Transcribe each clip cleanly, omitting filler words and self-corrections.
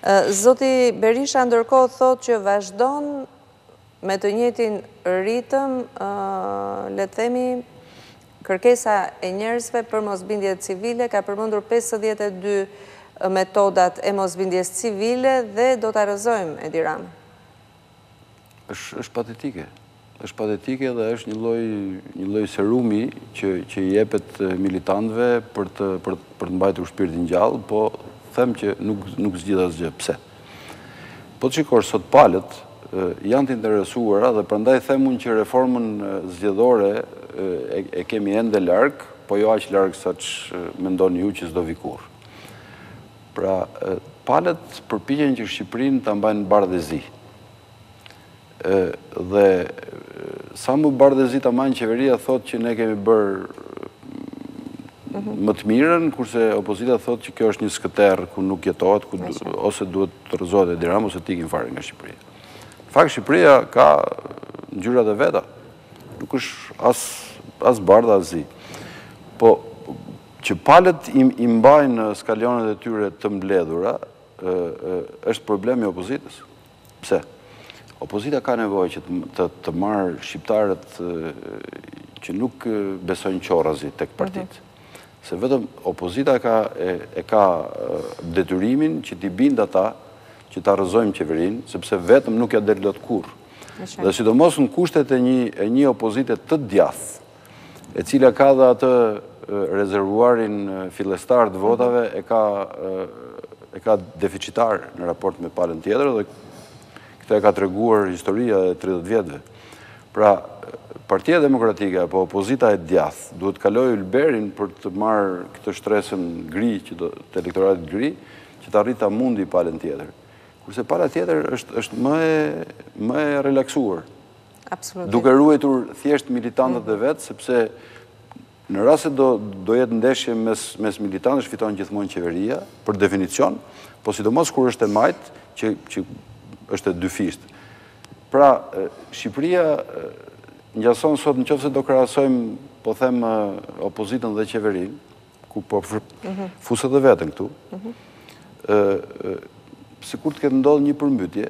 Zoti Berisha ndërkohë thot që vazhdon me të njëjtin ritëm, le të themi, kërkesa e njerëzve për mosbindjet civile, ka përmendur 52 metodat e mosbindjes civile dhe do të arëzojmë, Edi Rama. Është patetike. Është patetike dhe është një lloj serumi që i jepet militantëve për të mbajtur shpirtin gjallë, po them që nuk zgjidh asgjë. Pse? Po të shikosh sot palët janë të interesuara dhe prandaj them unë që reformën zgjedhore e kemi ende larg, po jo aq larg saç mendoni ju që s'do vi kurrë. Pra, palët përpiqen që Shqipërinë ta mbajnë bardhëzi. Dhe sa më bardhëzi ta mbajnë qeveria thotë që ne kemi bërë më të mirën, kurse opozita thotë që kjo është një skëterë ku nuk jetohet, ose duhet të rrëzohet Edi Rama ose të ikin fare nga Shqipëria. Në fakt Shqipëria ka ngjyrat e veta. Nuk është as bardhë as zi. Po që palët i mbajnë skalionet e tyre të mbledhura, është problemi i opozitës. Pse? Opozita ka nevojë që të marrë shqiptarët që nuk besojnë qorrazi tek partitë. Se vetëm opozita e ka detyrimin që t'i bindë ata që ta rrëzojmë qeverinë, sepse vetëm nuk ja del lot kurrë. Dhe sidomos në kushtet e një opozite të djathtë, e cila ka dhe atë rezervuarin fillestar të votave, e ka deficitar në raport me palën tjetër, dhe këtë e ka treguar historia e 30 vjetëve. Pra, Partia Demokratike apo opozita e djathtë duhet kalojë ylberin për të marrë këtë shtresën gri, të elektoratit gri, që të arrit ta mundi palën tjetër. Kurse pala tjetër është më e relaksuar. Absolutisht. Duke ruajtur thjesht militantët e vet, sepse në rast se do jetë ndeshje mes militantësh, fiton gjithmonë qeveria, për definicion, po sidomos kur është e majt, që është e dyfisht. Pra, Shqipëria ngjason sot, nëse do krahasojmë, po them, opozitën dhe qeverinë, ku po fuset dhe veten këtu, sikur të ketë ndodhur një përmbytje,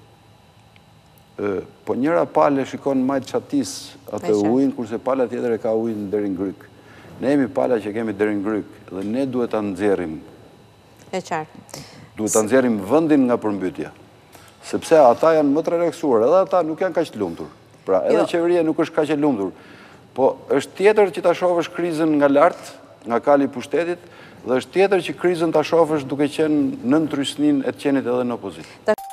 po njëra palë shikon majt çatis atë ujin, kurse pala tjetër e ka ujin deri në gryk. Ne jemi pala që kemi deri në gryk dhe ne duhet ta nxjerrim. E qartë. Duhet ta nxjerrim vendin nga përmbytja. Sepse ata janë më të relaksuar, edhe ata nuk janë kaq të lumtur. Pra, edhe qeveria nuk është kaq e lumtur. Po është tjetër që ta shohësh krizën nga lart, nga kali i pushtetit, dhe është tjetër që krizën ta shohësh duke qenë nën trysninë e të qenit edhe në opozitë.